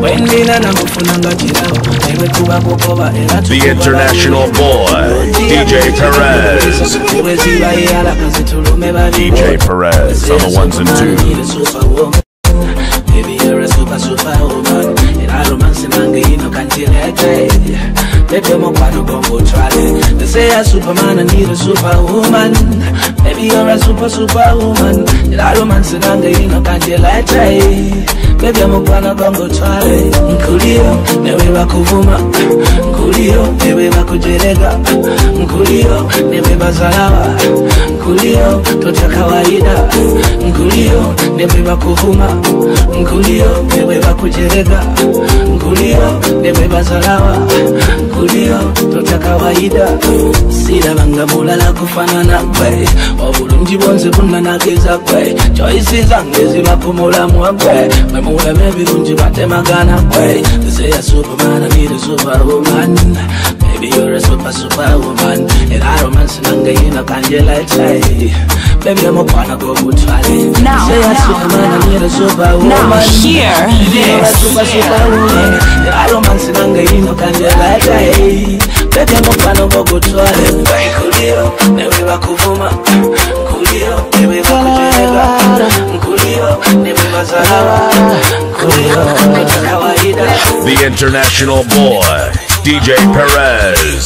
The international boy, DJ Perez. DJ Perez on the ones and twos. Baby, you're a superwoman. And I romance and anger, you know, can't you let it? Baby, I'm a one go try it. They say a superman, I need a superwoman. Baby, you're a superwoman. And I romance and anger, you know, can't you let it? Baby, I'm a one go try it. Nkulio, newe wakuvuma. Nkulio, newe wakujerega. Nkulio, newe bazalawa. Nkulio, tota kawaida. Nkulio, newe wakuvuma. Nkulio, newe wakujerega. Nkulio, newe bazalawa. Nkulio, tota kawaida. Sida banga mulala kufanana kwe. Obulungi bonse bunanageza kwe. Choices zange zibapumula mwakwe. Memula mebirungi batemagana kwe. They say a superman, I need a superwoman. Baby, you're a superwoman. And I romance and anger, you know, can't you like say? Baby, I'm a wanna go try it. Now, say a superman, I need a superwoman. Now, here, you're a superwoman. And I romance and anger, you know, can't you like say? Baby, I'm a wanna go try it. Nkulio, newe wakuvuma. Nkulio, newe wakujerega. Nkulio, newe bazalawa. Nkulio, tota kawaida. The international boy, DJ Perez.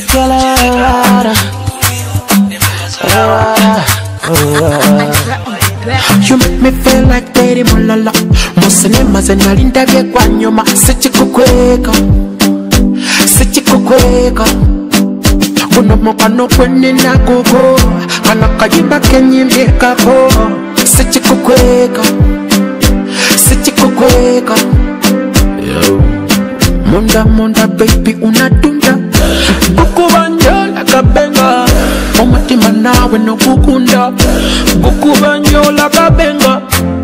You make me feel like Daddy Mulala. Muslima zenalinda bye kwa nyuma. Sichikukweka Kuno mokano kwenye na gogo. Kana kajimba kenyimbe kako. Sichikukweka Munda baby unadunda. Gukubanyola kabenga. Omutima nawe no gukunda. Gukubanyola kabenga.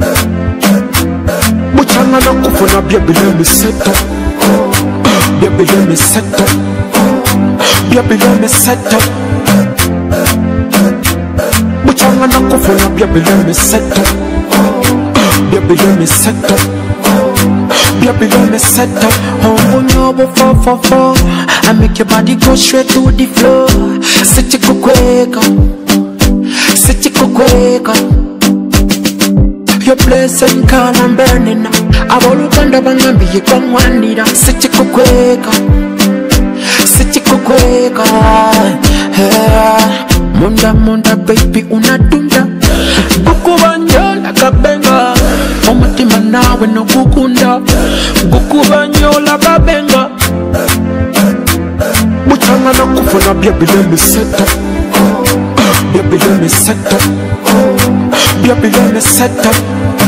Muchanga na kufuna baby let me set up. Baby let me set up. Baby let me set up. Muchanga na kufuna baby let me set up. Baby let me set up. Baby, let me set up. Oh, no, 444. I make your body go straight to the floor. Sichikukweka. Your place in can I'm burning. I will look under Bangambi, you come one leader. Sichikukweka. Munda, baby, unadunda. Gukubanyola kabenga. Omutima nawe no gukunda. Gukubanyola kabenga. Muchanga na kufuna baby let me set up. Baby let me set up. Baby let me set up.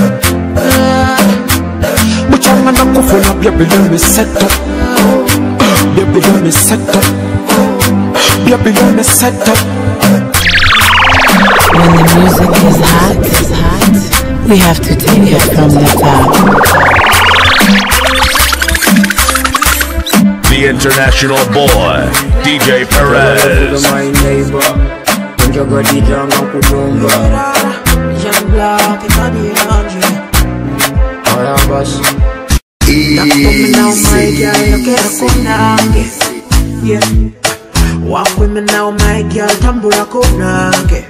Muchanga na kufuna baby let me set up. Baby let me set up. Baby let me set up. When the music is hot, we have to take it from the top. The international boy, DJ Perez. Walk with me now, my girl, tambura konange.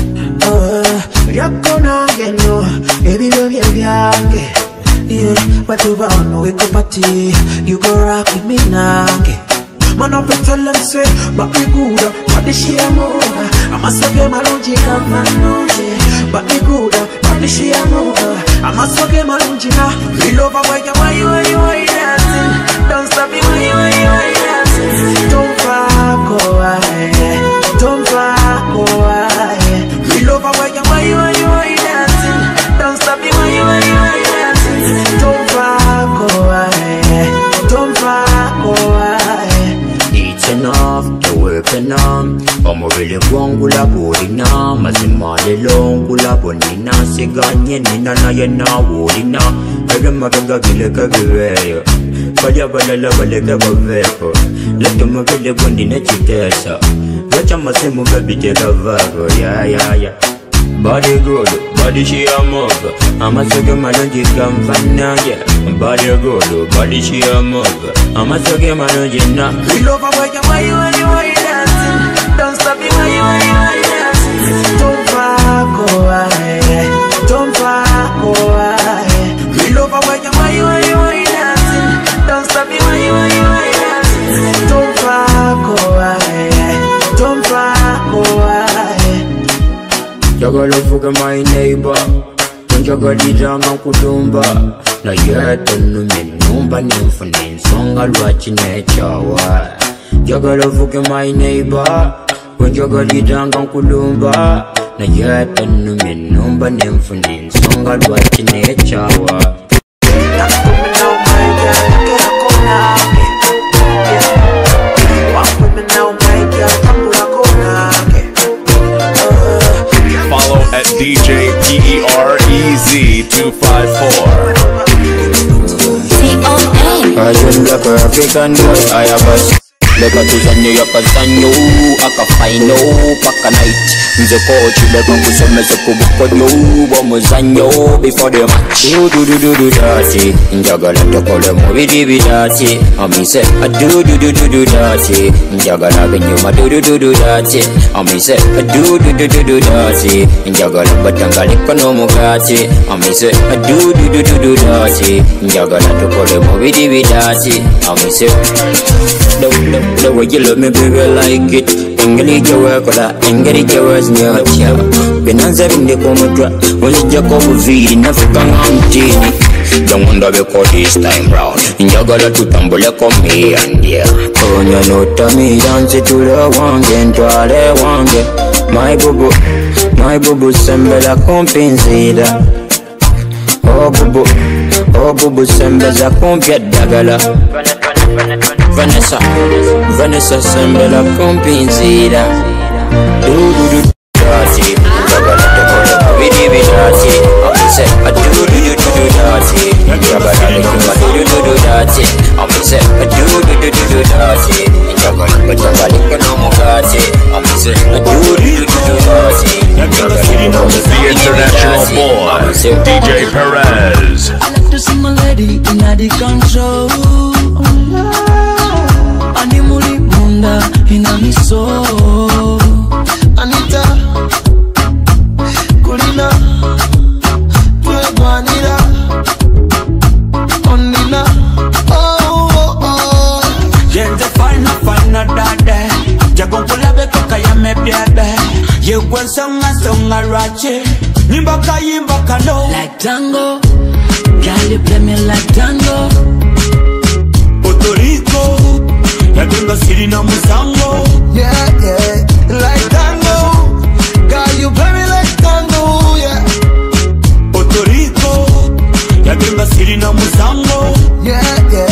Yakonange no, baby baby yange. Yeah, but you wanna wake up party, you go rock with me nange. Man up and tell them say, but me good, but the share more. I must get my lunch, come on, but me good, but the share more. I must get my lunch now. We love why you dancing. Don't stop me, why you dancing. Don't fuck away, don't fuck away. We love why you dancing. Don't stop me, why you dancing. Don't fuck away, don't fuck away. It's enough to work enough. I'm really wrong, gula bodina. Masimale long, gula bonina. Siganye nina na yena wodina. Every mother gila kagwe. Kaya balala balega bavepo. Let them available in a chitesa. Let them assume baby take a vago. Yeah. Body good, body she a mug. I'm a sugar man and she come from now, yeah. Body good, body she a mug. I'm a sugar man and she not. We love her when you dancing. Don't stop me when you dancing. Don't fuck away, don't fuck away. We love her when you dancing. Don't stop me when you dancing. Don't fuck away, don't fuck away. Jagala fuga my neighbor. Jagala janga kudumba. Na yeta numi numba nimfuni songa lwachi nechawa. Jagala fuga my neighbor. Jagala janga kudumba. Na yeta numi numba nimfuni songa lwachi nechawa. Follow at DJ Perez 254. I just like a African boy, I have a Leka tuzanye yakasanyo, akafaino, paka night. Mze coach, leka kusomese kubukonyo, wamuzanyo, before the match. Do dati, njagala tokole mubidi bidati. Ami se, do dati, njagala benyuma do dati. Ami se, do dati, njagala batangaliko no mugati. Ami se, do dati, njagala tokole mubidi bidati. Ami se, the way you love me, baby, like it. Engage your work, or engage your words, near ya. Benanza in the comodra, was it Jacob V in African Antini? Don't wonder because this time round. In Jagala to tumble come me and yeah. Oh, you know, Tommy dance to the wangen, to all the wangen. My boo, sembela compensida. Oh, boo, sembela compia dagala. Vanessa sembela compensida. Do dati, jagala tokole mubidi bidati. Ami se do dati, jagala lekuma do dati. Ami se do dati, jagala batangaliko no mugati. Ami se do dati, jagala The international boy, DJ Perez. I like to see my lady in the control. Animuli munda inamiso. Anita, Kulina, Tueguanira, Onina, oh. Gente fina dade. Jagon kula beko kaya me biebe. Ye gwen songa rache. Yimba no. Like tango, girl you play me like tango. Puerto Rico, ya tengo siri na musango. Yeah, like tango. Girl, you play me like tango, yeah. Puerto Rico, ya tengo siri na musango. Yeah.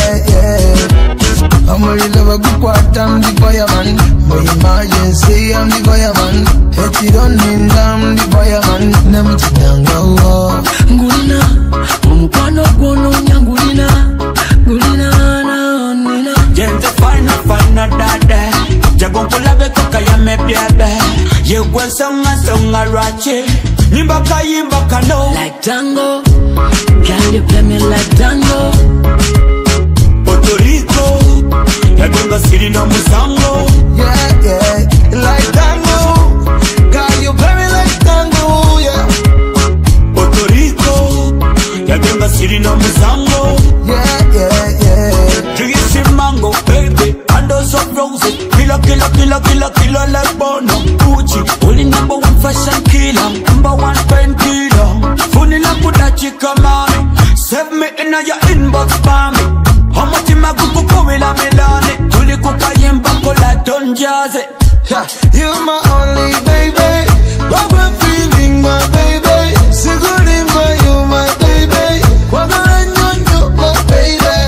I'm really love a good quarter, I'm the fireman. My emergency, I'm the fireman. Hate it on me, I'm the fireman. Never to tango. Ngulina, mumupano kono nyangulina. Ngulina na onina. Gente fina dade. Jagon kula beko kaya me biebe. Ye gwen songa rache. Yimba no. Like tango, girl you play me like tango. Puerto Rico, ya tengo siri na musango. Yeah, like tango. Girl, you play me like tango, yeah. Puerto Rico, ya tengo siri na musango. Yeah. Do you see mango, baby? And those of roses. Killer like Bono. Gucci, only #1 fashion killer. #1 pen killer. Funny like Kudachi Kamani. Save me in your inbox, spammy. How much in my Google Gorilla Milani? Tuli Kuka Yimba Kola Don Jazzy. You're my only baby. What I'm feeling, my baby. Siguri for you, my baby. What you, my baby.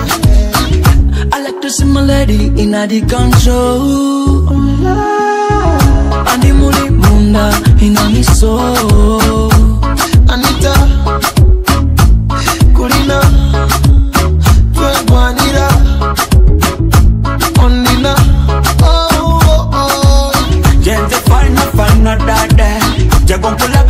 I like to see my lady in the control. Animuli munda inamiso. Anita, Kulina, Tueguanira, Onina, oh. Gente fina dade. Jagon kula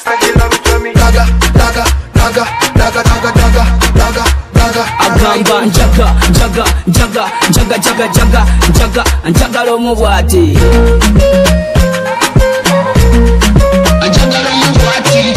Daga, daga, daga, daga, daga, daga, daga, daga. Agamba njaga, njaga, njaga, njaga, njaga, njaga, njaga, njaga l'omubwati. Njaga l'omubwati.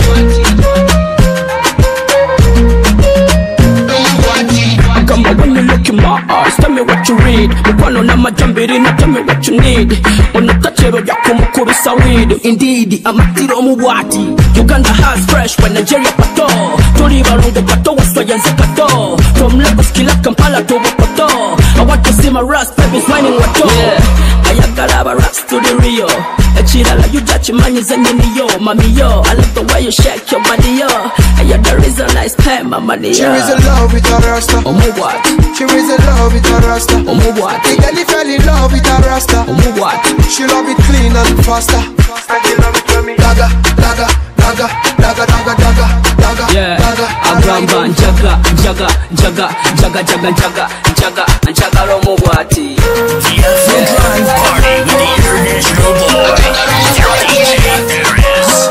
Agamba when you look in my eyes, tell me what you read. Mukwano na majambiri na tell me what you need. Ono kachero yako mukubisa weed. Indeed, amatiro omubwati. Uganda has fresh when Nigeria pato. Tuli balungu pato waswayanze kato. From Lagos kila Kampala to Wapato. I want to see my rust, baby's whining wato. Yeah, ayagalaba rust to the Rio. Echirala you judge man is in yo, mami yo. I love the way you shake your body yo. And you're the reason I spend my money yo. She is in love with her rasta. What? She is in love with her rasta. What? The girl fell in love with her rasta. What? She love it clean and faster. Daga, daga, daga, daga, daga, daga, daga. Yeah. Daga. Agamba njaga, njaga, njaga, njaga, njaga, njaga, njaga, njaga l'omubwati. The Afro Party with the international boy, DJ Perez.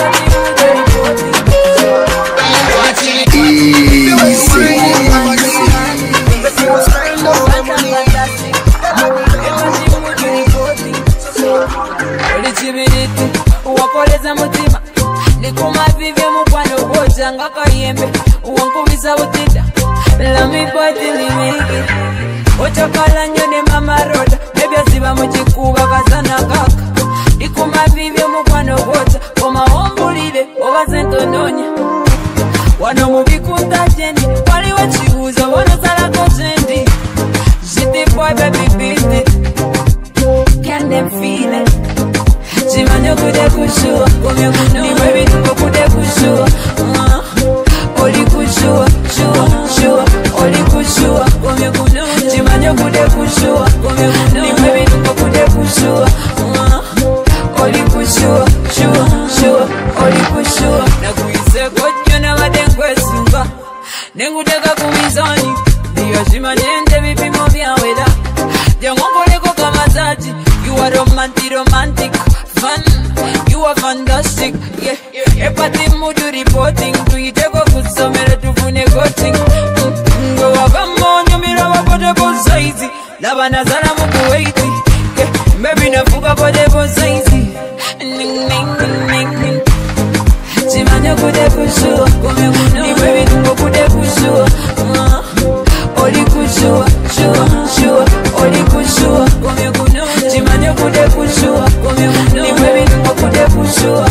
Wakoleza mutima nikuma vivye mukwano woja ngaka yembe uwankubisa utida lami pati limiki ochakala nyone mama roda baby asiba mchikuba kazana kaka nikuma vivye mukwano woja koma ombulile obasento nonya wano mubikuta jendi wali wachiuza wano salako jendi jiti boy baby beat it can them feel it Chimanyo kude kushua, kumyo kuno ni baby tuko kude kushua, oli kushua, shua, shua, oli kushua, kumyo kuno chimanyo kude kushua, kumyo kuno ni baby tuko kude kushua, oli kushua, shua, shua, oli kushua. Na kuise kocho na madengwe sunga, nenguteka kumizani, diyo shimanyende vipimo vya weda, jangongoleko kama tati, you are romantic. Fun, you are fantastic, yeah. Epati mudu reporting, tuiteko kusomele tufune coaching. Ngo wagamo nyumira wakote bozaizi, laba nazara mukuwaiti, yeah. Baby nafuka kote bozaizi, ning ning ning ning. Chimanya kude kushua, kome kuno ni baby tuko kude kushua, oli kushua, shua, shua, oli kushua, kome kuno chimanya kude kushua, kome kuno ni baby tuko kude kushua,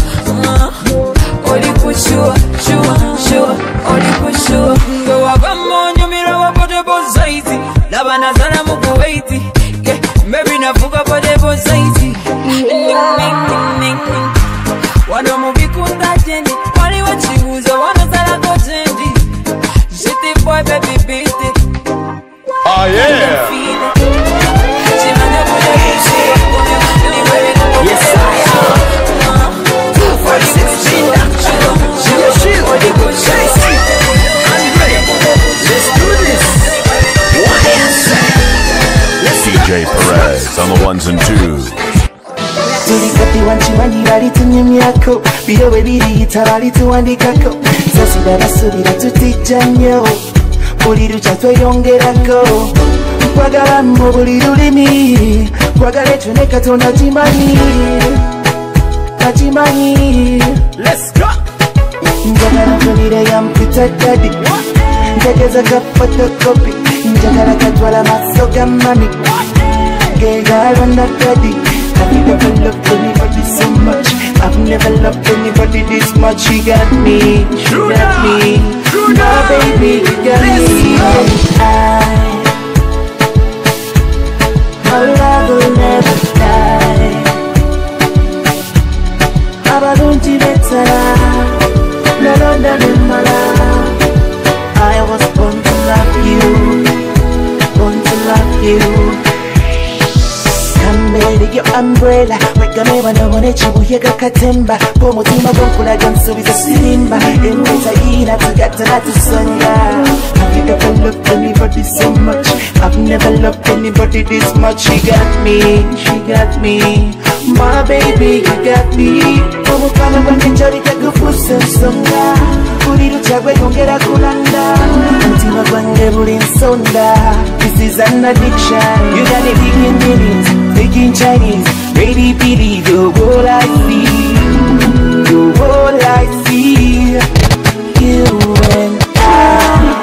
oli kushua, shua, shua, oli kushua. Ngo wagamo nyumira wakote bozaizi, laba nazara mukuwaiti, yeah. Baby nafuka kote bozaizi, ning ning ning ning. Wano mubikuta jendi, wali wachiuza wano salako jendi, jiti boy baby beat it. Oh yeah. Yes I am. 246 let's do this. DJ Perez on the ones and twos. Tulikati wanchiwanyi bali tunyumyako birowe biriyita bali tuwandikako sasira basubira tutijja nnyo buli luca tweyongerako kwagala mu buli lulimi kwagala ekyo ne Katonda kimanyi akimanyi. Let's go. Njagala nfunire ya mpita dadi njageza ka photocopy njagala katwala maaso ga mami gegalonda dadi. I've never loved anybody so much. I've never loved anybody this much. She got me, she got me. No baby, you got me. Our love will never die. Abadunti betara, no longer in my life. I was born to love you, born to love you. Made your umbrella, weka me wanabone chibuye katemba, po mutima gonkulaga nsubiza sirimba, emweza ina tugata na tusonga. I've never loved anybody so much. I've never loved anybody this much. She got me, My baby, you got me. Como kama kwa njari takufusa songa. Kuriru chagwe yongera kulanda. Antima kwange buli nsonda. This is an addiction. You got it big in minutes, big in Chinese. Baby, pity, you're all I see. You're all I see. You and I.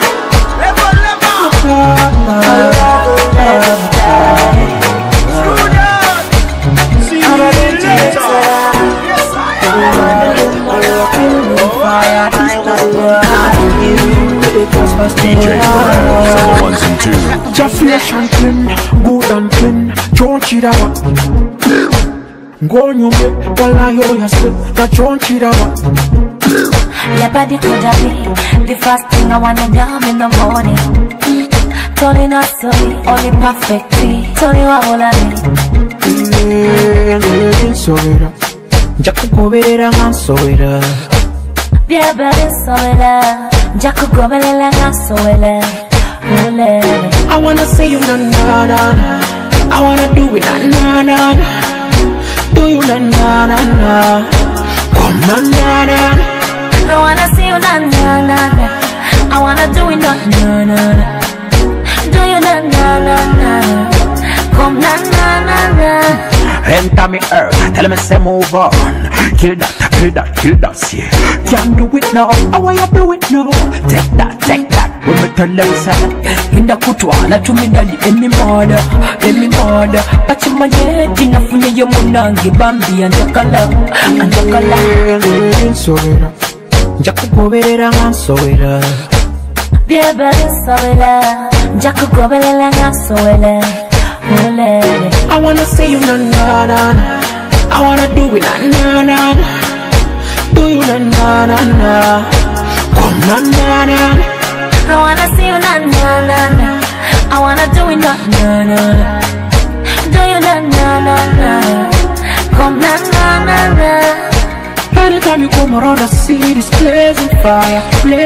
DJ Perez on the ones and twos. Just flesh and clean, good and clean. Don't cheat out. Go on you make, while I hear you say that don't cheat out. Your body could have been the first thing I wanna do in the morning. Tony not sorry, only perfectly. Tony what all I need. Sorry, Jack Goverera, I'm sorry. Yeah, baby, sorry. Jack Goverera, I'm sorry. I wanna say you na na na. I wanna do it na na na. Do you na na na. Come na na na. I wanna see you na na na. I wanna do it na na na. Do you na na na. Come na na na. Enter me earth, tell me say move on. Kill that, yeah. Can't do it now, how will you do it now? Take that. When me tell them say Inda kutwala tumidali emi mada Pachi manye tina funye ye munangi Bambi anjakala Nsowera Njakugoberera ngansowera Biebele sowera Njakugoberera ngansowera I wanna see you na na na. I wanna do it na na na. Do you na na na. Come na na na. I wanna see you na na na. I wanna do it na na na. Do you na na na. Come na na na. Anytime you come around I see this blazing fire.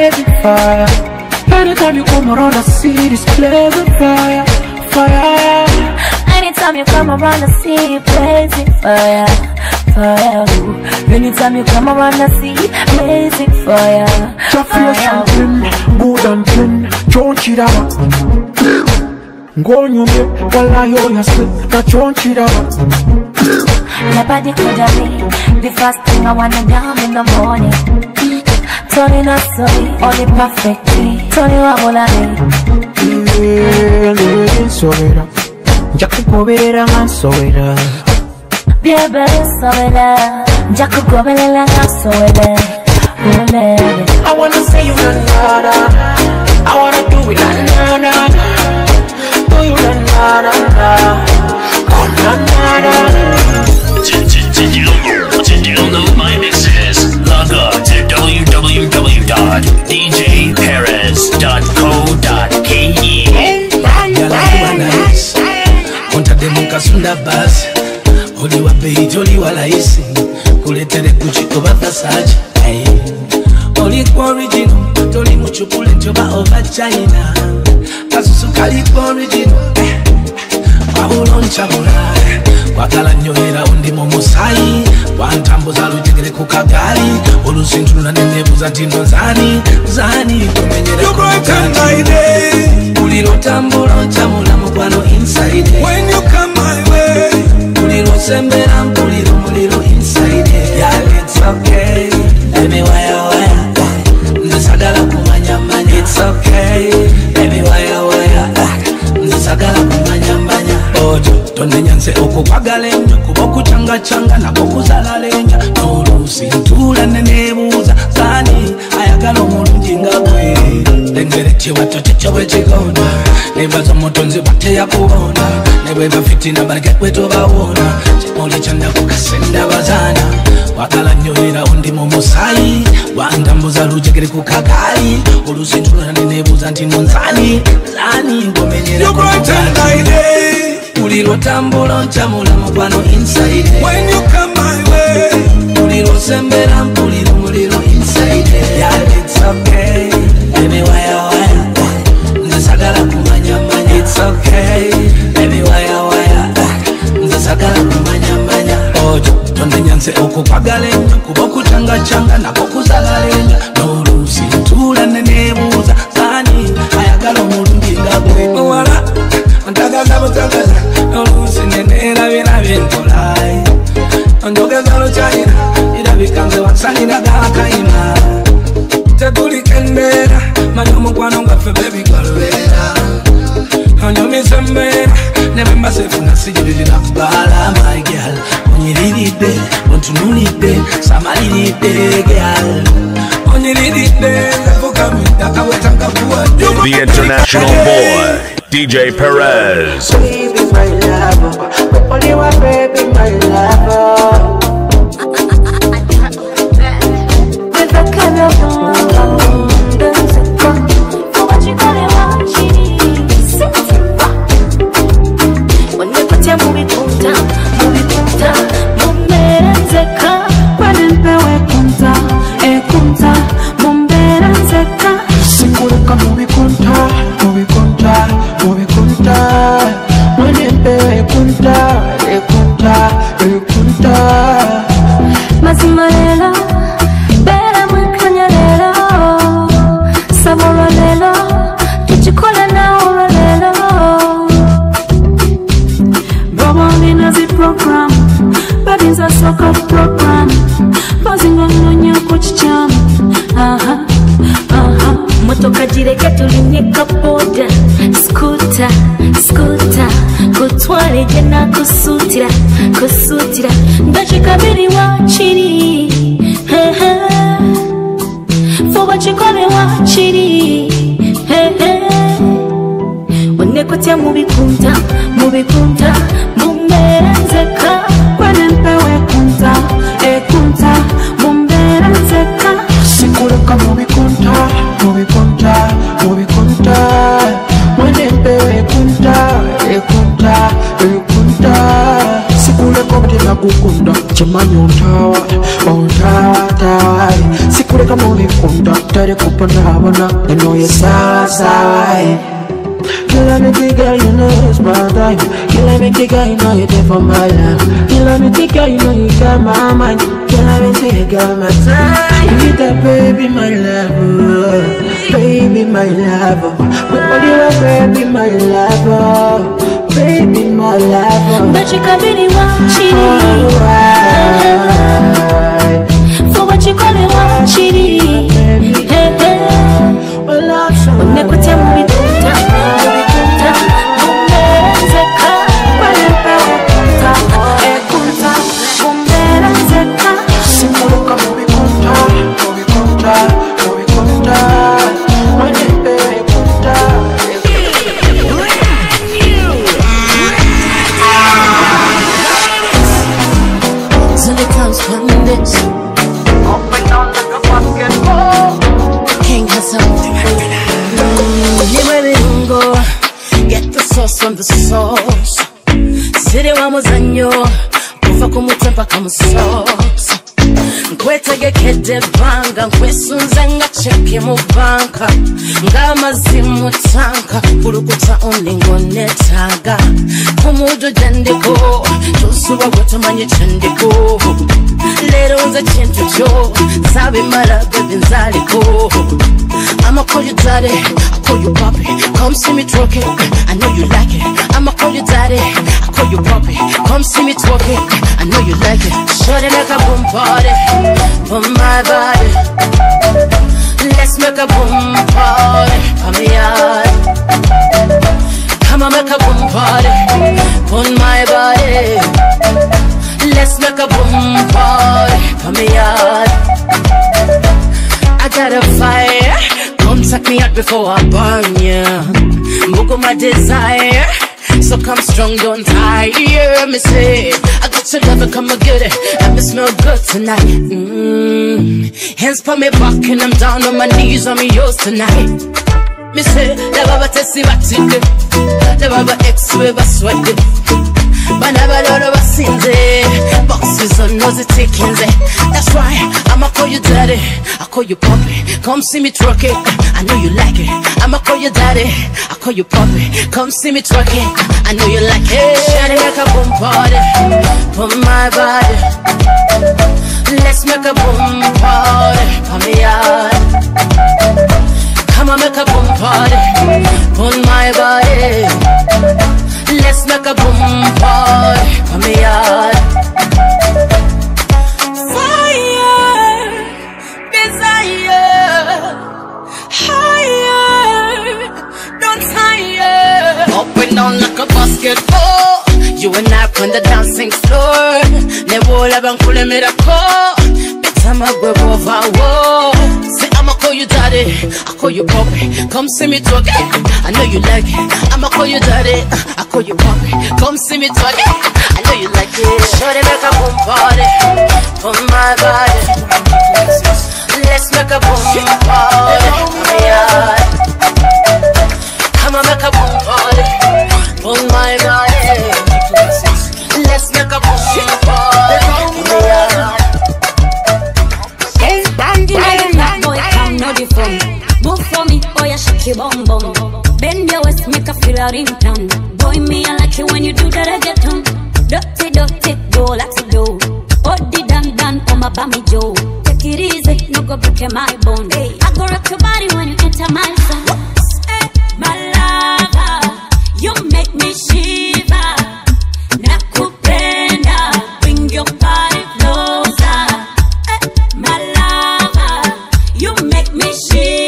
Anytime you come around I see this blazing fire. Anytime you come around I see blazing fire. Anytime you come around I see blazing fire. Flesh and clean, good and clean. Don't cheat out. Go on you make, while I hear you say that don't cheat out. Your body could have been the first thing I wanna do in the morning. Tony not sorry, only perfectly. Tony what all I need. Sorry. Njakugoberera ngansowera. Biebele sowera Njakugoberera ngansowera. I wanna say you na na na. I wanna do it na na na. Do you na na na. Come na na na. Did you know my mixes? Log on to www.djperez.co.ke. Demuka sunda basi Oli wa beiti, oli wa laisi Kuletere Gucci oba Versace Oli kwa original Toli muchupule njoba over China Kasusu kali kwa original Waulo nchabula Wakala nyohera undi momusai Wantambo za lujegere kukagali Olusintruna nenebuza tino zani Kumenyere kumukani Ulilo tambula nchamula mkwano inside When you come my way Ulilo sembera mulilo inside Girl it's okay Let me wire Nisagala kumanya it's okay Let me wire Nisagala kumanya Ojo tonenyanse okukwagalenja kuba okuchanga nako kuzalalenya n'oluusi ntula nenebuuza zani ayagala omulungi nga gwe lengere kiwato kikyo bwe kigonda nebaza omutonzi bwateyakubona ne bwe bafitina baleke kwetobawona kimuli kyannako kasenda bazaana wakala nnyohera undi mu musayi wantambuza lujegere ku kagaali oluusi ntula nenebuuza nti nonzani ngomenyere Ulilo tambula nchamula mkwano inside When you come my way Ulilo sembera mulilo inside Yeah, it's okay Let me wire Nisagala kumanya It's okay Let me wire Nisagala kumanya man. Never myself when I see you did not bala, my girl. When you need it, babe, want to know it, babe. Somebody need it, girl. When you need it, babe, the international boy, DJ Perez. Baby, my lover, only one baby, my lover. With a kind of for what you call it, when you put your movie punta, mumeranzeka, kwenenpewe punta, kunta, mumeranzeka. Sikureka movie punta, kwenenpewe punta, kunta. Masimarela, bera mwikanyarela, saboralelo, tuchikola na oralelo. Babylina's a program, Babylina's a soccer program. Buzzing on your coach jam. Motoka jireke tulinyeka boda. Scooter, kutwale jena kusutira. Ndachikabiri wachiri. For what you call it wachiri. Unekotia mubikunta, mumeranzeka, kwenenpewe kunta, mumeranzeka. Sikureka mubikunta, kwenenpewe kunta. Sikureka mtina kukunda, chimanyi ontawa. Sikureka mubikunda, tari kupandabona, enoye sawa. You let me think, girl, you know it's my time. You let me think, girl, you know you're there for my life. You let me think, girl, you know you got my mind. You let me think, you got my time. You need that baby, my lover. Baby, my lover. When you are baby, my lover. Baby, my lover. But you can't really watch it. For what you call it, watch it. When they could tell me from the source. Siri wa muzanyo kuva kumutempa kamusosa. Nkwetegekede banga nkwesunze nga cheke mu banka. Ngamazimu tanka kurukuta uningo netaga. Kumudu jandiko tusuwa gutumanye chandiko. Lero nze chintu cho sabi mara baby nzaliko. I'ma call you daddy, I call you papi. Come see me twerking, I know you like it. I'ma call you daddy, I call you papi. Come see me twerking, I know you like it. Shorty make a boom party, for my body. Let's make a boom party, for me yard. Come on, make a boom party, for my body. Let's make a boom party, for me yard. I got a fire. Come suck me out before I burn ya. Book my desire. So come strong, don't tire. Me say, I got your love and come and get it. And me smell good tonight. Hands for me back and I'm down on my knees. I'm yours tonight. Me say, the baba tesi batike. The baba ex-way baswede. Banaba lolo basinze. Boxes on nosy taking. That's why I'ma call you daddy, I call you papi. Come see me twerk it, I know you like it. I'ma call you daddy, I call you papi. Come see me twerk it, I know you like it. Shawty make a boom party, for my body. Let's make a boom party, for me yard. Come on, make a boom party, for my body. Let's make a boom party, for me yard. down like a basketball. You and I on the dancing floor. Never ever cool me the call. Bitch, go over. Say I'ma call you daddy, I call you poppy. Come see me talk it, I know you like it. I'ma call you daddy, I call you poppy. Come see me talk it, I know you like it. Shorty make a boom party, on my body. Let's make a boom party, yeah. Come on, make a boom party, on my body. Let's make a boom party, yeah. Move for me, oh yeah, shake your bum bum. Bend your waist, make a feel out in town. Boy, me I like it when you do that I get on. Dirty, dirty, go like to do. Oh, the dan, oh my bammy Joe. Take it easy, no go break my bone. Hey, I go rock your body when you enter my zone. Hey, my lover, you make me shiver. Nakupenda, bring your body closer. Hey, my lover, you make me shiver.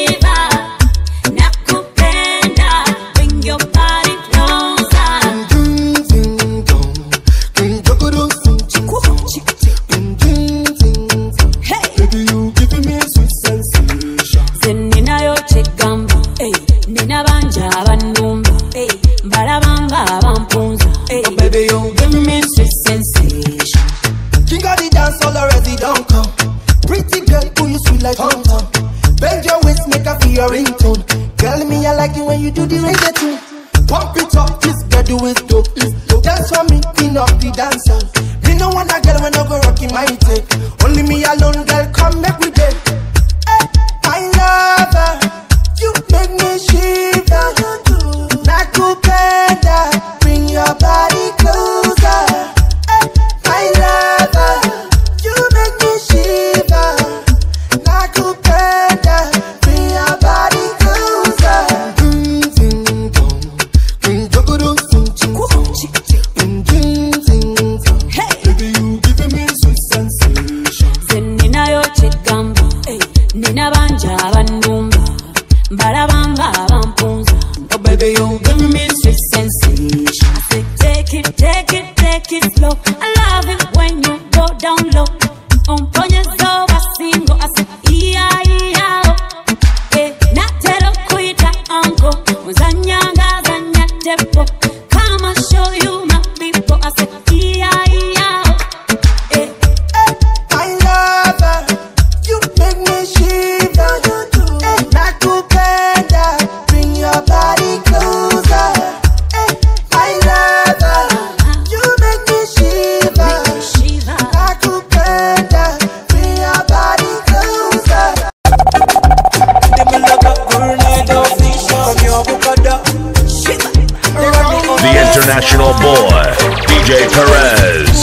International boy, DJ Perez.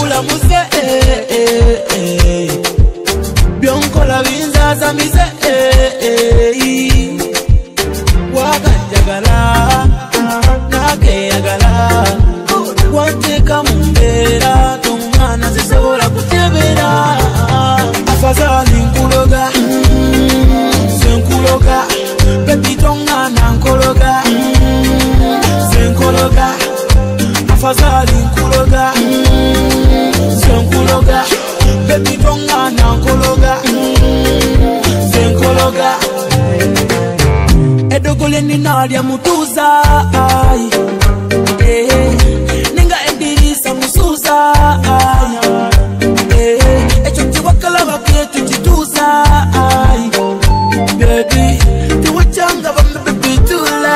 Bianco la vinza zamise wakajagala nakeyagala wateka mumbera tomwana zisobola kutebera afazali nkuloga senkuloga bebi tongana nkologa senkologa afazali nkuloga senkologa bebi tongana nkologa senkologa edogole ninalya mutuza ninga edirisa musuza echo tiwakalaba ketu kituza baby tiwachanga bambebitula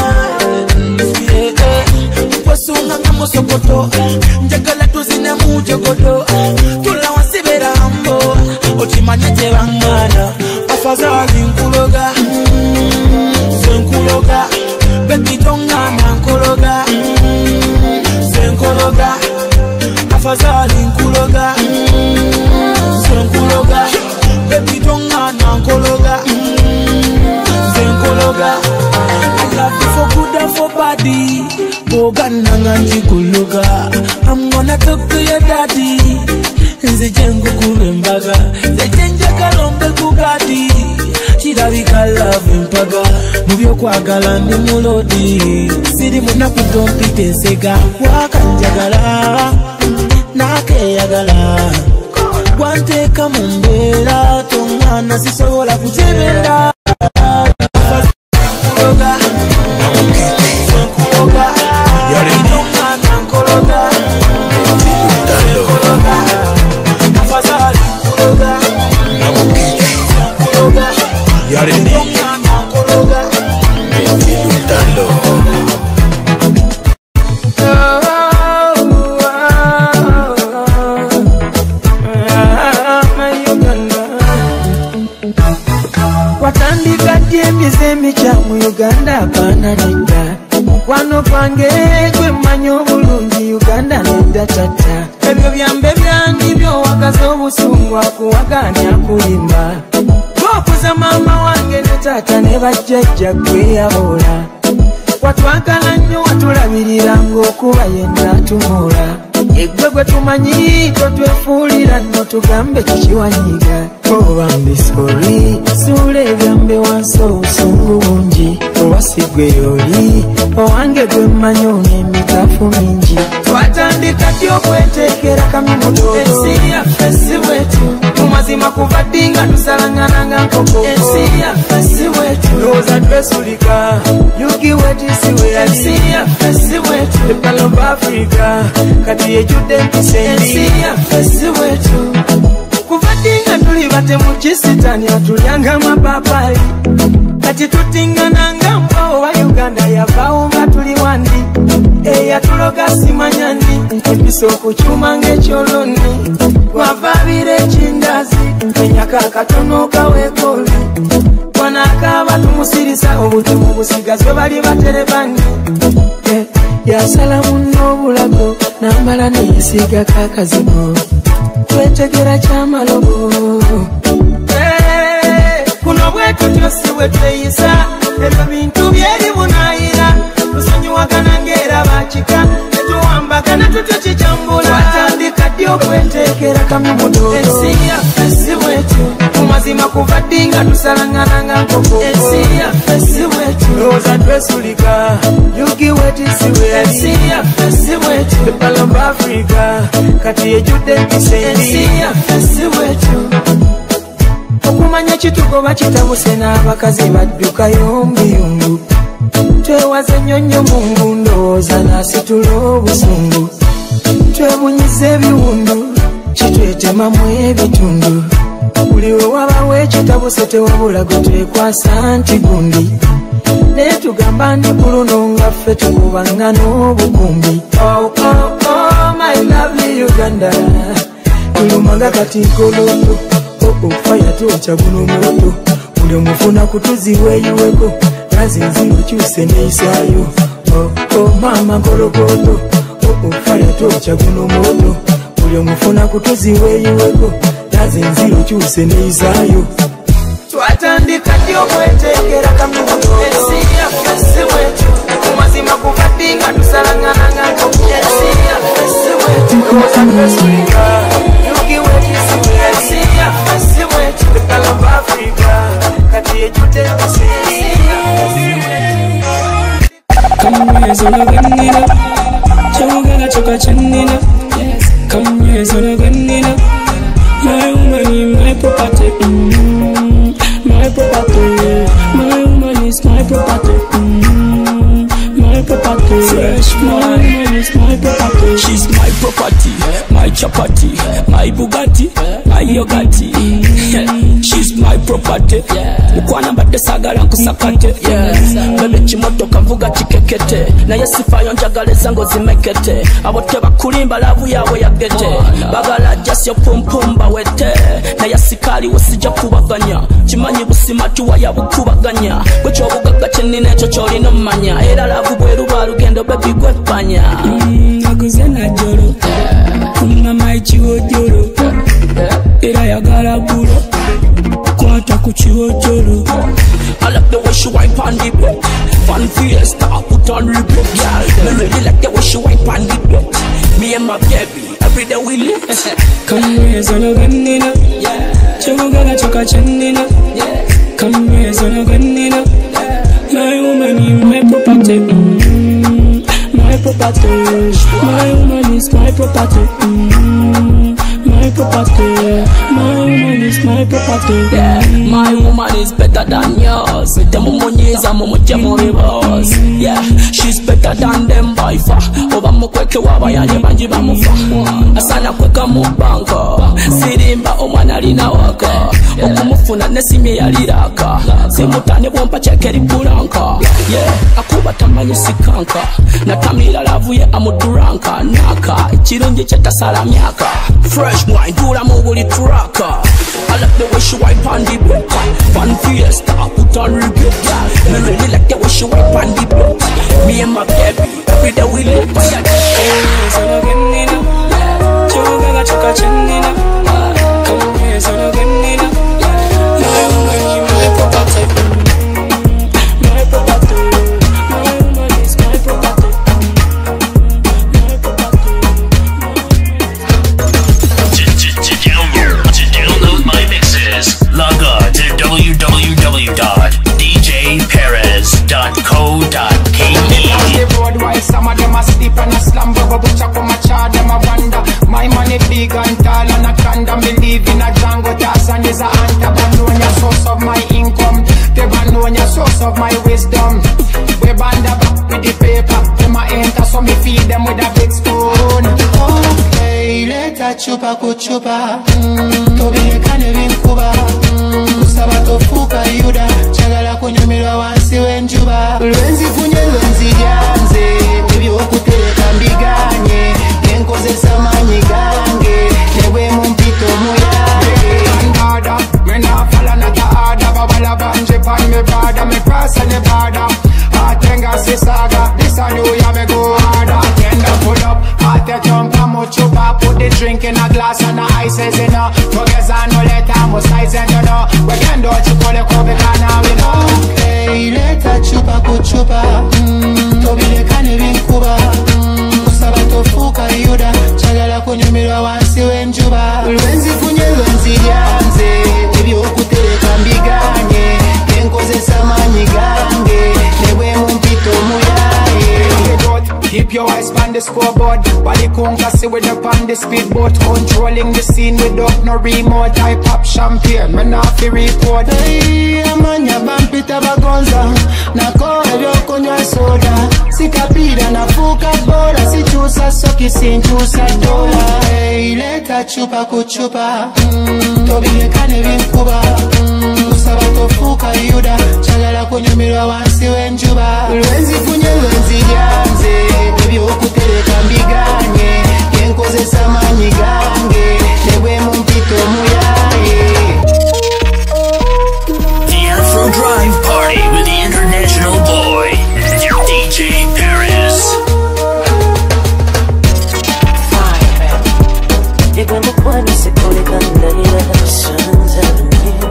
kwasunga ngamosokoto njagala tuzine mujogodo tula wasibera mbo ochimanya tebangana afazali nkuloga senkologa bebi tongana nkologa senkologa afazali nkuloga senkologa bebi tongana nkologa senkologa I love you for good and for body bogana nganji kuluga I'm gonna talk to your daddy nze jengo kurembaga nze jenja kalombe kugadi chidabika love mpaga Mubyo kwagala ndi mulodi siri munaku tompite nsega wakanjagala nakeyagala wanteeka mu mbeera tongana sisobola kutebera watandika dyemizemi kya mu Uganda apaana nedda mukwano gwange gwe mmanyi obulungi Uganda nedda tata ebyo byambe byandi byowagaza obusungu akuwaganya kulimba gwokuza maama wange ne taata ne bajjajja gwe yabola watwagala nnyo watulabirira ng'okuba yenna atumula egwe gwe tumanyi totwefuulira nno tugambe kikiwanyiga obambi sori suula ebyambe wansi obusungu bungi oba sigwe yoli owange gwe mmanyi onemitafu mingi twatandika ddi okweteekera kamimuto ensi yaffe si bwetu mu mazima kuva ddi nga tusalangananga nkoko ensi yaffe si bwetu lowooza twesulika yugiwetisiwe ensi yaffe si bwetu epalomba Afrika kati ejjudde empisa ensi yaffe si bwetu kuva ddi nga tuli bate mu kisitani atulyanga amapapaali kati tutingananga mbwa oba Uganda yavaawo nga tuli wandi eyatuloga simanyani empisa okukyuma ng'ekyoloni wavaabira ekindazi enyaka akatono kaweekoli wanaakaaba tumusirisa obutemu busigazwe bali baterebani yasala munno obulago n'amala neyesiigako akazigo twetegera kyamalobo kuno bwetutyo si bwe tweyisa ebyo bintu byeri bunaayira tusonyiwagana ng'era bakika netuwambagana tutyo kijambula twatandika ddi okweteekera kamimudo ensi yaffe si bwetu mu mazima kuva ddi nga tusalangananga nkoko ensi yaffe si bwetu lowooza twesulika yugiwetisiwe ensi yaffe si bwetu epalomba Afrika kati ejjudde empisa ensi yaffe si bwetu okumanya kitugoba kitabuse n'abakazi baddukayo mbiyungu twewaze nnyonnyo mungu ndowooza n'asitula obusungu twebunyiza ebiwundu kitwetemamu ebitundu buli we wabawo ekitabuse tewabula gwe twekwasa nti gundi naye tugamba ndi ku luno nga ffe tukubangana obukumbi my lovely Uganda tulumanga kati nkolondo faya tuocha guno moto buli omufuna kutuziweyiweko nazinziro kyuse neisayo mama nkologoto faya tuocha guno moto buli omufuna kutuziweyiweko nazinziro kyuse neisayo twatandika ddi okweteekera kamimuto ensi yaffe si bwetu mu mazima kuva ddi nga tusalangananga nkoko ensi yaffe si bwetu lowooza twesulika yugiwetisiwe ensi yaffe si bwetu epalomba Afrika kati ejjudde empisa kamwezonoganira kyogala kyoka kyannina kamwezonoganira my woman is my property my property my woman is my property my property fresh my woman is my property she's my property my chapati my Bugatti my yogati she's my property mukwana mbadde sagala nkusakate bebe kimotoka nvuga kikekete naye sifayo njagala ezango zimekete abo tebakulimba lavu yawe yagete bagala jasyo pumpumba wete naye sikali wosijja kubaganya kimanyi busimatuwa yabukubaganya gwekyobugaga kyenina ekyo kyolina omumanya era lavu bweruba lugendo bebi gwepanya aguze najolo kumama ekiwojolo era yagala gulo kwata ku kiwojolo I like the way she wipe on the bed. Fun fiesta, put on repeat, girl. Me really like the way she wipe on the bed. Me and my baby, every day we lit. Come here, zono ganina. Chogala choka chanina. Come here, zono ganina. My woman is my property. My property. My woman is my property. My property. My woman is my property. Yeah, my woman is better than yours. With them monyeza momoja boss. Yeah, she's better than them by far. Oba mokweke waba yanye banji bamufa. Asana kweka mubanka. Sirimba omwana lina waka. Okumufuna nesime yaliraka. Simutane bompa chekeri buranka. Yeah, akuba tamanyi sikanka. Natamira lavuye amuduranka. Naka, chirungi chetasala myaka. Fresh wine, dura mubuli traka. I like the way she wipe on the beat. Fun fiesta, put on repeat. Me really like the way she wipe on the beat. Me and my baby, every day we live by a day. So no give me no, chuga ga chuka chinina. Come here, so no give me no. My woman, you my property. My property. My woman is my property. Log on to www.djperez.co.ke. Some of them are sleep and a slumber, but which I come a charge them a wonder. My money big and tall and a condom. Believe in a Django Tarzan is a hunter. But know your source of my income. They want know your source of my wisdom. We band up with the paper. Them a enter, so me feed them with a big spoon. Okay, let a chupa kuchupa. Tobi kane vinkuba. Usaba tofuka yuda. Chagala kunyumira wansi wenjuba. Lwenzi funye lwenzi janze. Baby okutereka mbiganye. Enkozesa manyi gange. Newe mumpito muyange. Andada, me na fala nata ada. Babala banje pan me bada. Me prasa ne bada. Atenga si saga. This a new ya me go harder. Tenda pull up. Ate chompa muchupa. Put the drink in a glass and the ice is in a. Togeza no leta mo size and you know. We can do chukole kobe kana we know. Hey, leta chupa kuchupa. Tobile kane vinkuba. Usaba tofuka yuda. Chagala kunyumira wansi wenjuba. Lwenzi funye lwenzi janze. Baby okutereka mbiganye. Enkozesa manyi gange. Newe mumpito muyaye. Keep your eyes on the scoreboard. Bali kungasi with up on the speedboat. Controlling the scene without no remote. I pop champagne, man off the report. Hey, amanya bampita bagonza. Nako evyo kunywa soda. Sikapida na fuka bora. Si chusa soki sinchusa dola. Hey, leta chupa kuchupa. Tobile kane vinkuba. Usaba tofuka yuda. Chagala kunyumira wansi wenjuba. Lwenzi funye lwenzi janze. Baby okutereka mbiganye. Enkozesa manyi gange. Newe mumpito muyaye. The Afro Drive Party with the international boy, DJ Perez. Llegando cuando se pone candela las suns avenue.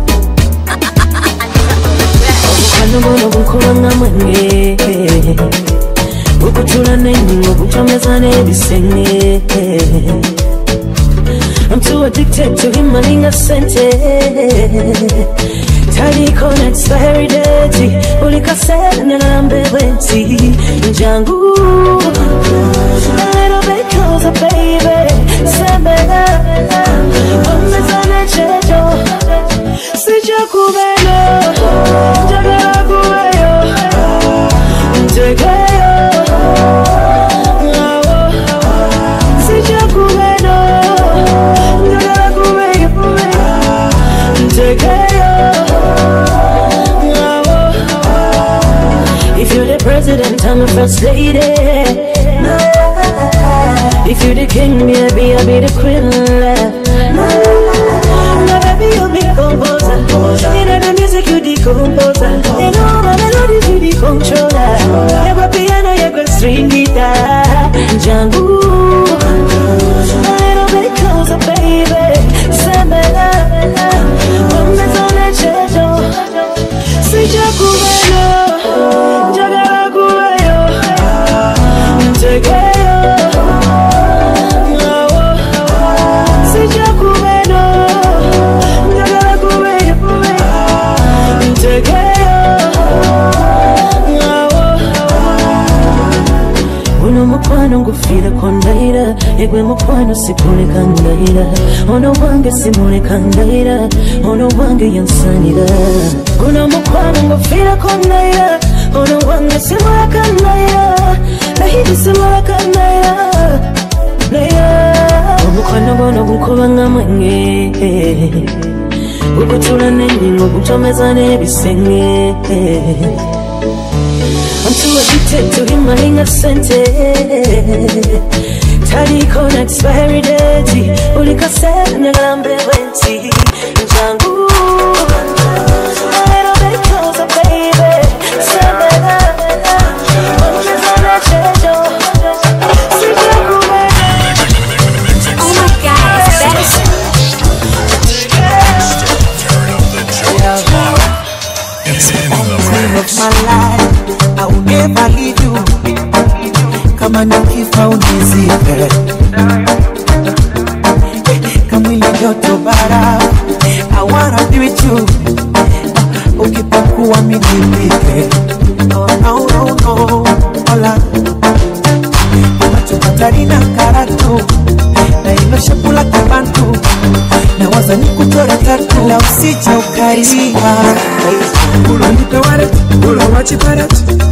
Buscando mono bukolanga mwenge. Bukutula nengo buchameza nebisenge. I'm too addicted to him, malinga sente. Tali connects the heritage. Ulika said and I'm bebenti. Jangu. A little bit closer, baby. Sembega. Omezane chejo. Sija kubeno. Jagara kuweyo. Ntegeyo. Sija kubeno. Jagara kuweyo. Ntegeyo. If you're the president, I'm the first lady. If you're the king, maybe I'll be the queen. Now baby, you'll be composer. You know the music, you the composer. You know my melodies, you the controller. You got piano, you got string guitar. Django, a little bit closer, baby. Sembela, on the zone, chejo. See Jacubelo, Jagara Guayo, Tegayo. Egwe mukwano sipuleka ngaira ono wange simuleka ngaira ono wange yansanira guno mukwano ngofirako ngaira ono wange simuleka ngaira nahidi simuleka ngaira omukwano gono gukuba nga mwenge gukutula n'ennyingo gutomeza n'ebisenge I'm too addicted to him, I ain't got sente Taliko na expiry date Ulika set, nyagambe wenti Jangu a little bit closer, baby Sabena Ongezana chejo Sikukume Oh my God, it's best It's in the mix. My life, I will never leave you. Come on, nikifa unizipe. Kama ile joto bara, I wanna be with you. Ukipokuwa minipike. Oh no no no, hola. Machopatari na karatu, na ilo shapula kibantu. Na waza nikuchore tatu, la usije ukaria. Ulo nipe waret, ulo wachi parat.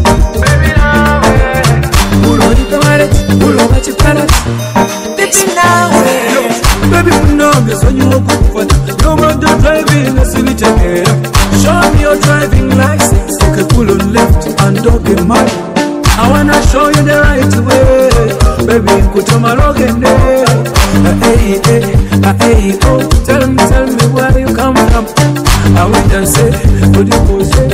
Ulo nipe waret, ulo wachi parat. Baby nawe, baby munonge when you walk up. No matter driving, I see me take care. Show me your driving license. Okay, pull on left and don't get mad. I wanna show you the right way. Baby, kutoma rogende. Hey, hey, oh. Tell me where you come from. I wait and say, what you go say?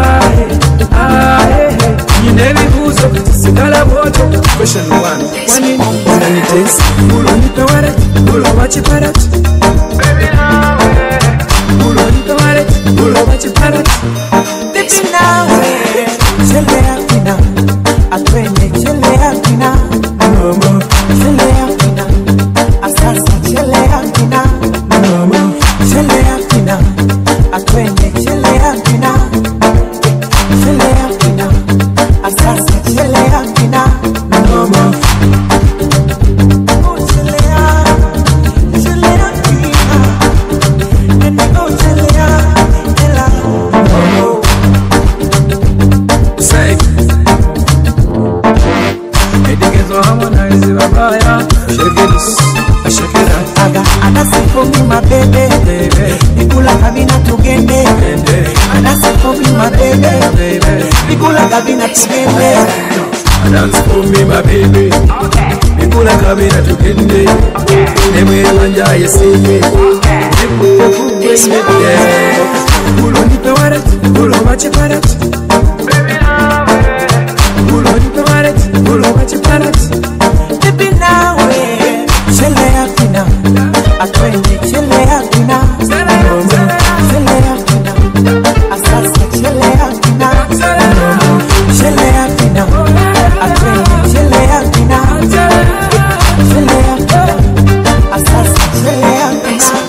You never go so good to see that water. Question one in one it is. Pull on the water, pull on what you parat. Baby, now, pull on the water, pull on what you parat. Baby, now, chile apina, atwende chile apina, mama, chile apina, asasa chile apina, mama, chile apina, atwende chile apina, chile apina, asasa chile apina, mama. Oh chile apina, and oh chile apina, mama. Say, hey, niggas don't harmonize it, babaya. Shake it, shake it out. Ana say for me, my baby. Nikula kabina tugende. Ana say for me, my baby. Nikula kabina tugende. Dance for me, my baby. Nikula kabina tugende. Neme wanja yesime. Ulo nipe waret, ulo machi parat. Ulo nipe waret, ulo machi parat. Baby nawe, chele apina, atwende chele apina, chele apina, asasa chele apina, chele apina, atwende chele apina, chele apina, asasa chele apina.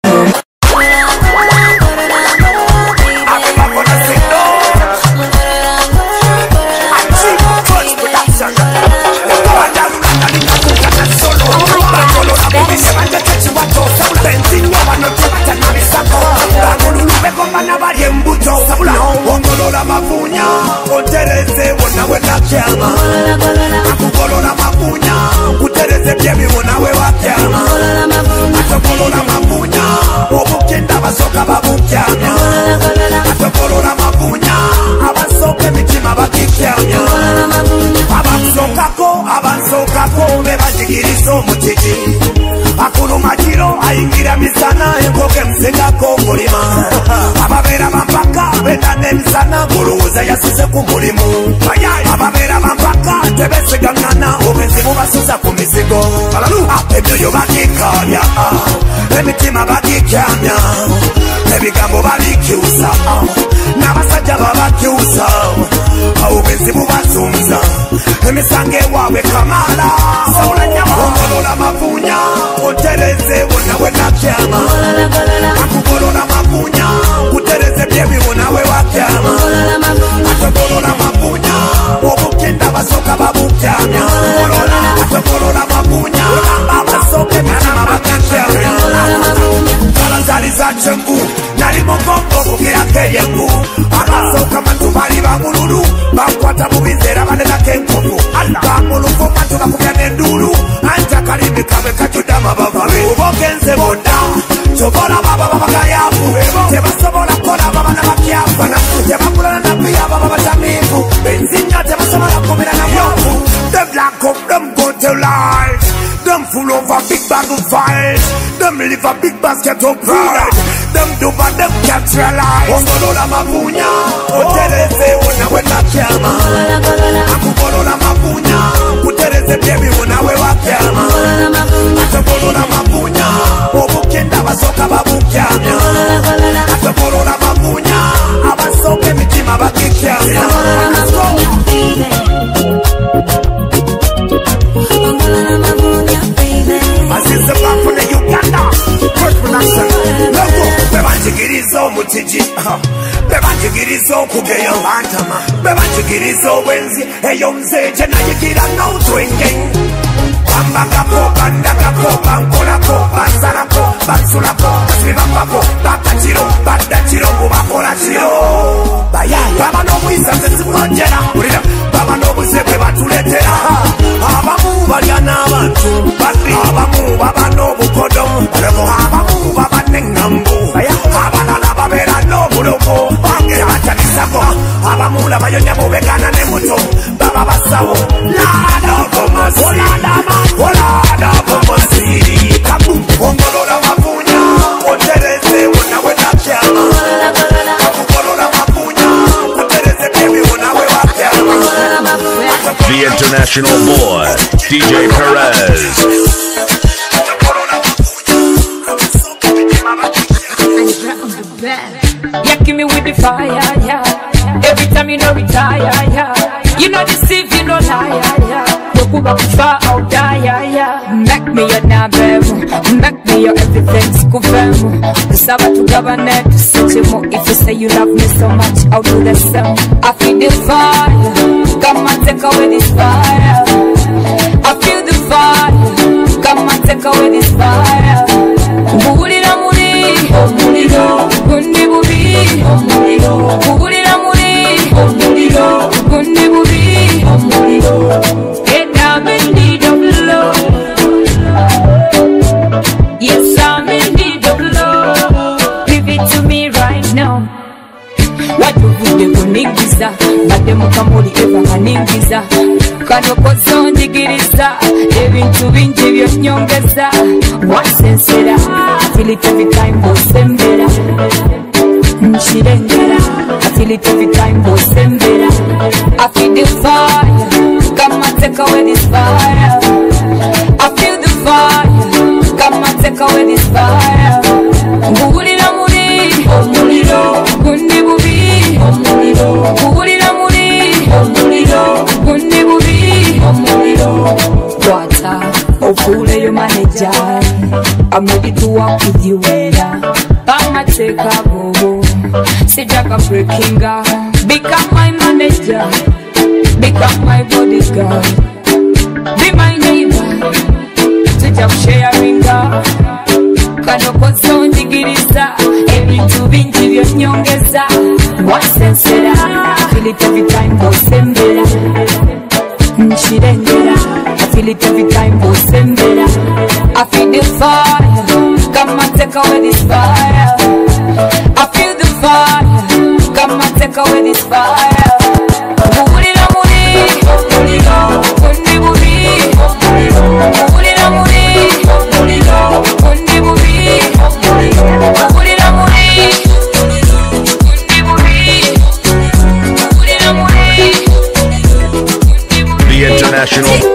Ongolola mapunya, utereze wona wena kyama. Akugolola mapunya, utereze byemi wona we wakyama. Akugolola mapunya, obukenda basoka babukyama. Akugolola mapunya, abasoka mitima bakikyama. Abansokako bebajigiriza omutiki. Akulu majiro ayingira misana enkoke msengako mulima. Ababera bampaka betane misana guluza yasuse ku mulimu. Ababera bampaka tebesigangana obenzibu basusa ku mizigo. Ebyoyo bakikanya, emitima bakikyamya, ebigambo babikyusa, n'abasajja babakyusa, obenzibu bazunza, emisango ewaabwe kamala. Ongolola mapunya, utereze wona wena kyama. Akugolola mapunya, utereze byemi wona we wakyama. Akugolola mapunya, obukenda basoka babukyamya. Akugolola mapunya, yengu Akasoka matu bali bamululu Bakwata mubizera banena kenkofu Bamulufu matu bakubya nendulu Anja kalimi kame kachudama babawe Ubogenze boda Chobola baba baba kayafu Teba sobola kola baba na bakiafana Teba kula na pia baba batamifu Benzinya teba sobola kumira na yofu Them black up, them go to life Them full of a big bag of fight Them live a big basket of pride Them do but them capture life Ongolola mabunya Utereze una wena kiama Akugolola mabunya Utereze baby una wewa kiama Atagolola mabunya Obukenda basoka babukyamya Atagolola mabunya Abasoke mitima bakikyamya Aziza back from the Uganda First production Logo Bebanjigirizo mutiji Bebanjigirizo kugeyo bantama Bebanjigirizo wenzi Eyo mzeje na yigira no drinking Bambagako, bandagako, bankolako, banzarako, bansulako Kasibambako, bakachiro, bandachiro, mubakolachiro Baba no mwisa zesimojera Urida, baba no mwise batuletera Abamu baliana abantu Abamu baba no bukodo Abamu baba nengambu Abalala babera no buloko Bange atanisako Abamu la bayonya bubegana ne muto Baba basawo Lada komasi Lada komasi Kabu Ongolola mabunya Otereze una wena kiama Kakukolola mabunya Otereze baby una wewa kiama The international boy, DJ Perez. Yeah, give me with the fire, yeah. Every time you know retire, yeah. You know deceive, you know lie, yeah. Wokuba kufa out die, yeah. Make me your nabem, make me your everything, skufem. Kusaba to governor to set you more. If you say you love me so much, I'll do the same. I feel the fire, come and take away this fire. I feel the fire, come and take away this fire. Buhulira muri, omuliro, gundi bubi, omuliro. Buhulira muri, omuliro, gundi bubi, omuliro. And I'm in need of love. Yes, I'm in need of love. Give it to me right now. Watuvudde kuningiza badde mukamuli eva kaningiza kano kozonjigiriza ebintu bingi byonyongeza wasensera I feel it every time bosembera nchirengera I feel it every time bosembera I feel the fire come and take away this fire I feel the fire come and take away this fire nguhulira muri omuliro gundi bubi omuliro nguhulira muri omuliro gundi bubi omuliro Wata ofule your manager I'm ready to walk with you I'ma take a go Sijaka breaking become my manager become my bodyguard be my neighbor Sijaka sharing kano kozonjigiriza ebintu bingi byonyongeza wasensera I feel it every time bosembera nchirengera I feel it every time bosembera I feel the fire come and take away this fire I feel the fire come and take away this fire Buhulira muri omuliro gundi bubi omuliro Buhulira muri omuliro gundi bubi omuliro Buhulira muri gundi bubi Buhulira muri The international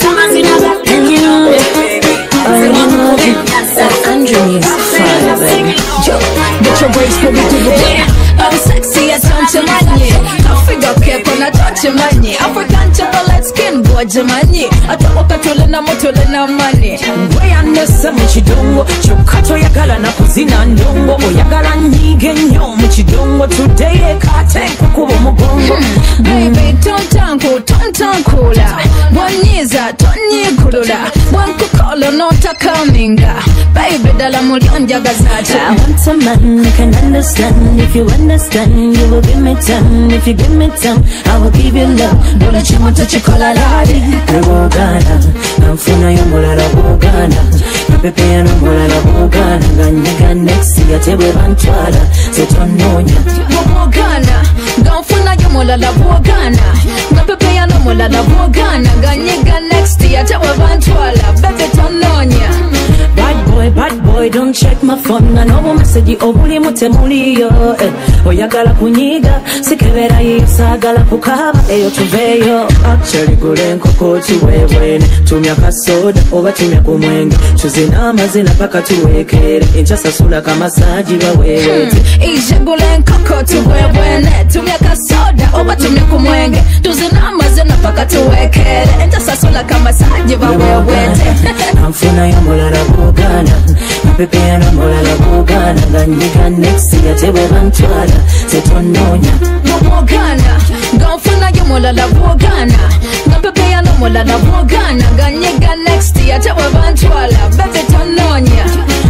Get your waist for me to the bed. I'm sexy as Santamani. I figure kept on a touch of money. African chocolate skin, boy, Jamani. I don't walk a tolena motolena money. Way on the summer, Chidongo. Chokato Yagala Napuzina, Ndongo. Yagala Nigenyo, Chidongo. Today, a cartel, Kubo Mogongo. Baby, don't cola. One is a Tony Kurola. One cook all or not a coming. baby dala mulionja gazati. I want a man who can understand. If you understand, you will give me time. If you give me time, I will give you love. Bola chimo tachi kola ladi. Bugana, namfuna yombola la bugana. Pepe ya nombola la bugana. Ganyaga next year tebe bantwala. Setononya. Bugana, gamfuna yomola la bugana. Pepe ya nombola la bugana. Ganyaga next year tebe bantwala. Bebe tononya. Bad boy, don't check my phone. I know message obuli mutemuliyo. Oyagala kunyiga, sikebera yisagala kukaba eyo tuveyo. Actually gulenko kochi wewe. Tumya kasoda, oba tumya kumwenge. Chuzina mazina paka tuwekere. Inchasa sula kama saji wewe. Ije gulenko kochi wewe. Tumya kasoda, oba tumya kumwenge. Chuzina mazina paka tuwekere. Inchasa sula kama saji wewe. Namfuna yombola la bugana. Pepe ya nombola la bugana. Ganyiga next year tebe bantwala. Setononya. Bugana, gamfuna yomola la bugana. Pepe ya nombola la bugana. Ganyiga next year tebe bantwala. Bebe tononya.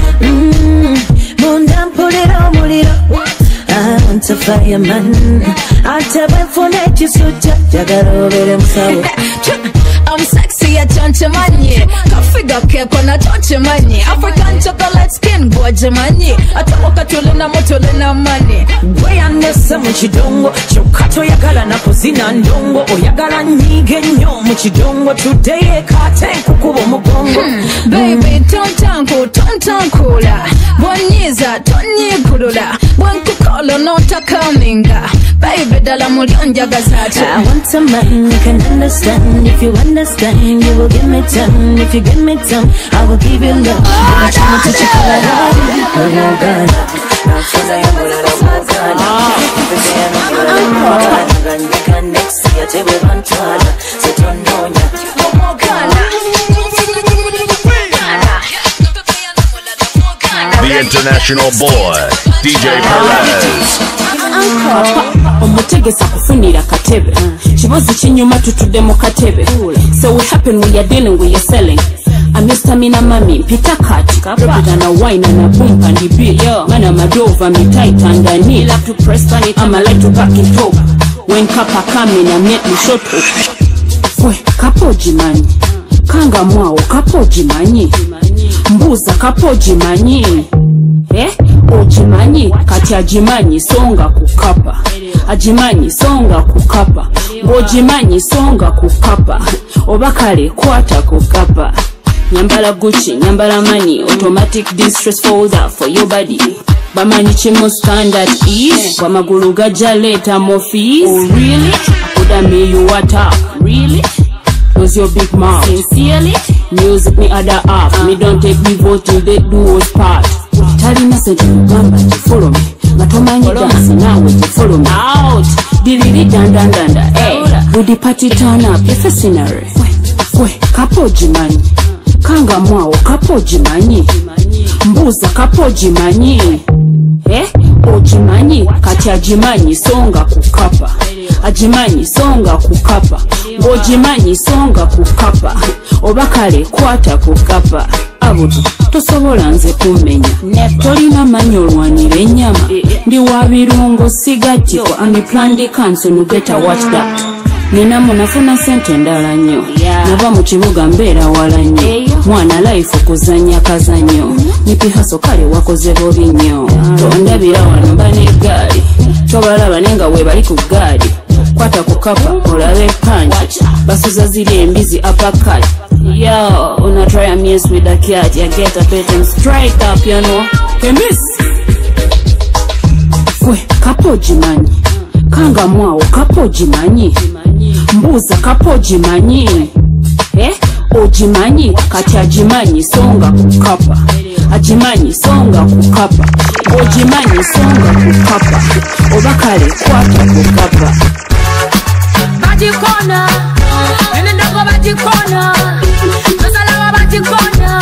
Munda mpulira omuliro. I want a fireman. I'll tell him for let you suit up. Jagara obere musawo. I'm sexy at Chanchamanyi. Kafiga keko na Chanchamanyi. African chocolate skin boy Jamanyi. Atawoka tulina motolina mani. Gwe nessa muchidongo. Chokato yagala na kuzina ndongo. Oyagala nyige nyo muchidongo. Today kate kukubo mugongo. Baby tontankula. Bwanyiza tonyikulula. Bwankukolo nota kaminga. Baby dala mulionja gazati. I want a man who can understand. If you understand, you will give me time. If you give me time, I will give you love. I'm trying to check all I The international boy, DJ Perez. Omutegesa kufunira katebe kibozi kinyuma tutude mu katebe. So what happened when you're dealing with your selling? I'm Mr. Mina Mami, Peter Cat, represent a wine and a boom and the beer. Yo, man, I'm a dove, I'm a tight and I need like to press on it. I'm a like to back it up. When Kappa come in, I make me shut up. We, kapoji mani, kanga mwao kapoji mani, mbuza kapoji mani. Ojimanyi kati ajimanyi songa kukapa. Ajimanyi songa kukapa. Ojimanyi songa kukapa. Obakale kwata kukapa. Nyambala Gucci, nyambala money. Automatic distress folder for your body. Bamanyi chimo standard is. Wamagulu gajaleta more fees. Oh really? Coulda me you attack. Really? Was your big mouth. Sincerely? Music me other half. Me don't take me vote till they do us part. Tali message Uganda to follow me. Matomanyi dance now to follow me. Out. Dilili dandandanda. Hey. Would the party turn up if a scenery? We, kapoji mani. Kanga mwao kapoji mani. Mbuza kapoji mani. Ojimanyi kati ajimanyi songa kukapa. Ajimanyi songa kukapa. Ojimanyi songa kukapa. Obakale kwata kukapa. Abudu tosobola nze kumenya. Tolina manyo olwanira ennyama. Ndi wa birungo sigatiko. And plan the cancer no better watch that. Nina munafuna sente ndala nnyo. Nava mu kibuga mbeera wala nnyo. Mwana life kuzanya kazanyo. Nipihaso kale wakoze bobi nnyo. Tondabira wano mba n'eggaali. Tobalaba nenga we bali ku ggaali. Kwata ku kapa olabe panchi. Basuza ziri embizi uppercut. Yo, una try a mess with a cat. You get a bit and straight up, you know. Hey miss. We, kapoji mani. Kanga mwao kapoji mani. Mbuza kapoji mani. Ojimanyi kati ajimanyi songa kukapa. Ajimanyi songa kukapa. Ojimanyi songa kukapa. Obakale kwata kukapa. Bajikona, ene ndogo bajikona. Masalawa bajikona.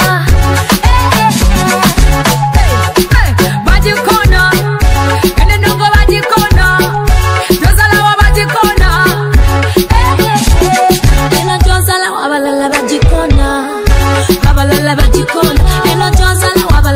Bajikona, ene ndogo bajikona. Masalawa bajikona. Eno josala wabalala bajikona. Wabalala bajikona. Eno josala wabalala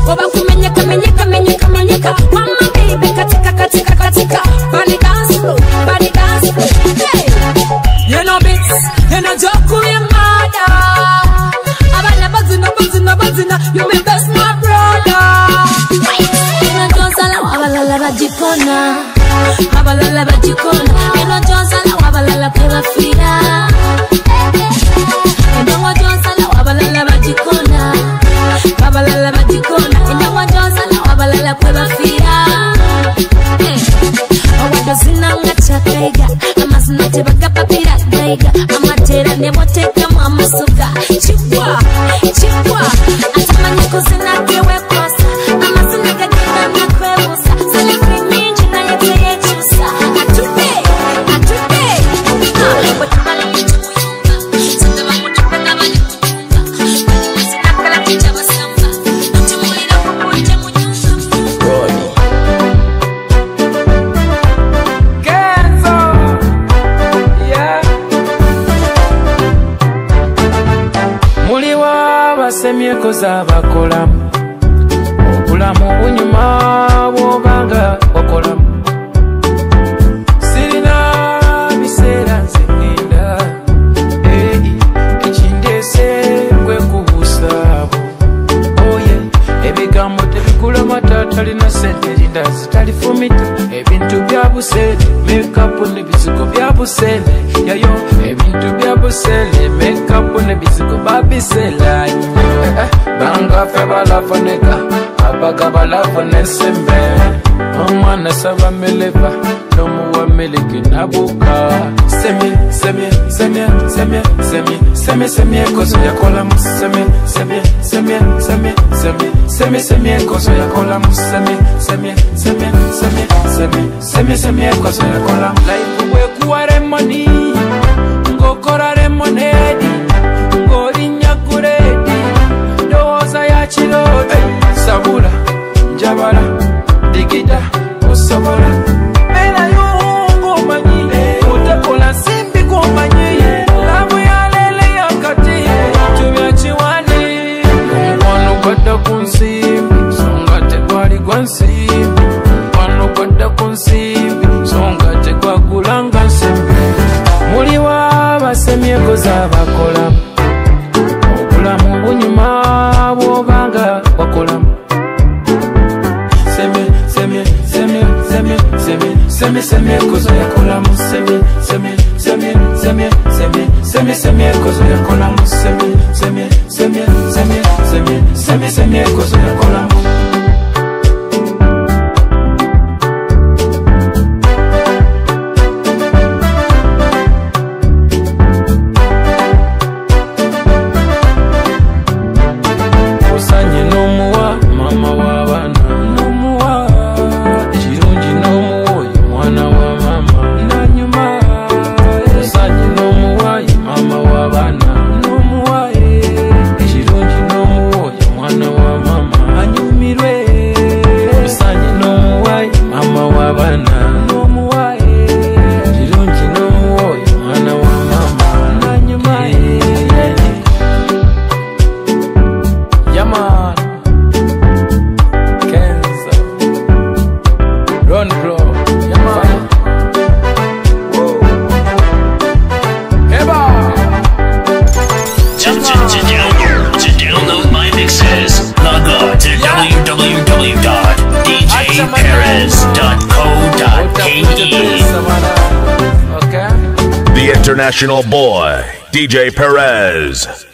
oba kumenyeka menyeka menyeka menyeka mama baby katika katika katika body dance floor hey you know bits you know joke your mother abana bazina you make us my brother you know jonsala wabalala bajikona abalala bajikona you know jonsala wabalala kwebafira Indawa jonsala wabalala bajikona wabalala bajikona Indawa jonsala wabalala kwebafira Awadozina ngachakaiga Amazina tebaga papira gaiga Amatera neboteka mamasuga Chipwa, chipwa Atamanyiko zina kiwe kosa Amazina gagina na kwebusa Salifi minji na yete yechusa Atupe, atupe Watamala yetu Semyeko z'abakolamu obulamu bunyuma bw'obanga wakolamu sirina biseera nze ngenda ekindese gwe kubusaabo oye ebigambo tebikulama talina sente linda zitalifumita ebintu bya busene mekapu n'ebizigo bya busene yayo ebintu bya busene mekapu n'ebizigo babisela banga fe balafoneka abaga balafonesembe omwana saba meleva nomuwa meleki nabuka semye kozo yakolamu semye kozo yakolamu semye kozo yakolamu laifu wekuwa remoni ngokora remonedi ngorinya kuredi doza ya chilodi sabula njabala digida usobola ela yungu manyi utakola simbi kumanyi labu ya lele yakati tumya chiwani wano kwada kunsimbi songa tekwali kwa nsimbi wano kwada kunsimbi songa tekwa kulanga nsimbi muliwa basemyeko z'abakolamu obulamu bunyuma bw'obanga wakolamu semye kozo yakolamu semye kozo yakolamu semye kozo yakolamu International boy, DJ Perez.